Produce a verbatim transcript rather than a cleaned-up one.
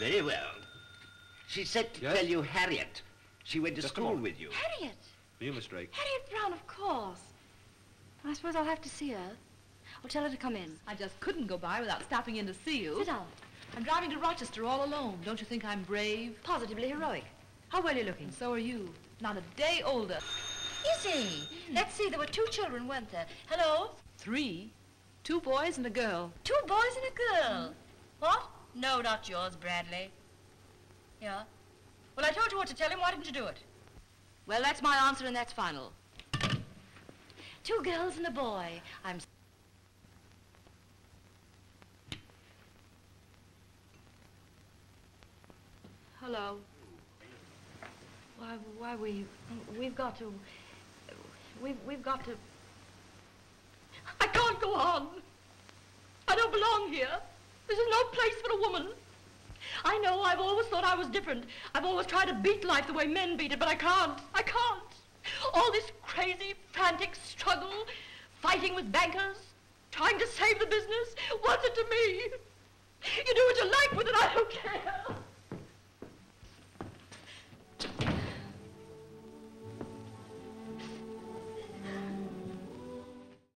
Very well. She said to Yes? tell you Harriet. She went to Just a school moment. with you. Harriet! You, Miss Drake. Harriet Brown, of course. I suppose I'll have to see her. Or tell her to come in. I just couldn't go by without stopping in to see you. Sit down. I'm driving to Rochester all alone. Don't you think I'm brave? Positively heroic. How well you're looking. And so are you. Not a day older. Is he? Let's see, there were two children, weren't there? Hello? Three. Two boys and a girl. Two boys and a girl. What? No, not yours, Bradley. Yeah? Well, I told you what to tell him. Why didn't you do it? Well, that's my answer, and that's final. Two girls and a boy. I'm... Hello. Why, why we... We've got to... We've, we've got to... I can't go on. I don't belong here. This is no place for a woman. I know I've always thought I was different. I've always tried to beat life the way men beat it, but I can't. I can't. All this crazy, frantic struggle, fighting with bankers, trying to save the business, what's it to me? You do what you like with it, I don't care.